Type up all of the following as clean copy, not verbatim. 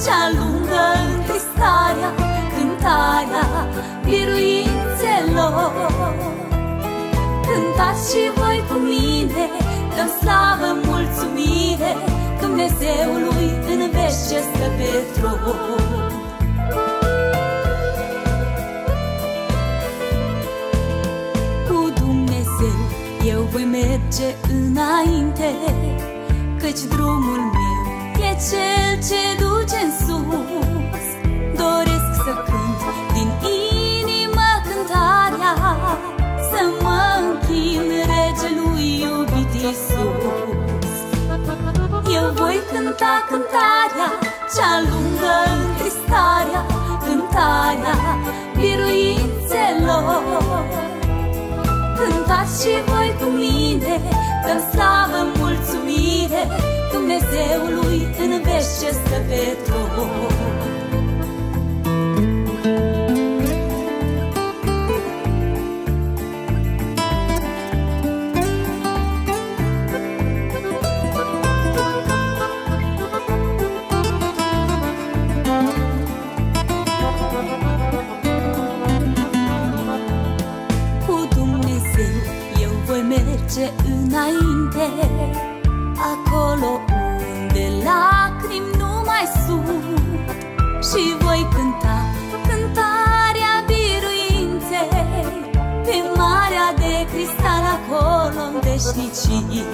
cea lungă întristarea, cântarea biruințelor. Cântați și voi cu mine, dăm slavă, mulțumire Dumnezeului în veci ce stă pe tron. Cu Dumnezeu eu voi merge înainte, căci drumul meu e cel ce duce în sus. Doresc să cânt din inimă cântarea, să mă închin Regelui iubit Iisus. Eu voi cânta cântarea, cea lungă întristarea, cântarea biruințelor. Cântați și voi cu mine, dăm slavă, mulțumire Dumnezeului în veci ce stă pe tron. Înainte, acolo unde lacrimi nu mai sunt, și voi cânta cântarea biruinței pe marea de cristal acolo în veșnicii.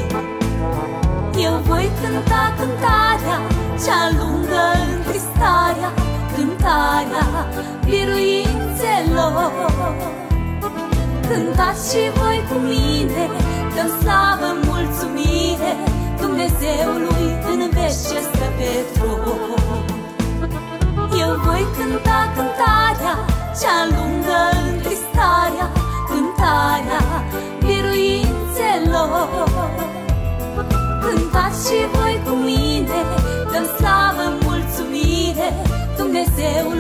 Eu voi cânta cântarea, cea lungă întristarea, cântarea biruințelor. Cântați și voi cu mine, dăm slavă, mulțumire Dumnezeului în veci ce stă pe tron. Eu voi cânta cântarea, cea lungă întristarea, cântarea biruințelor. Cântați și voi cu mine, dăm slavă, mulțumire Dumnezeului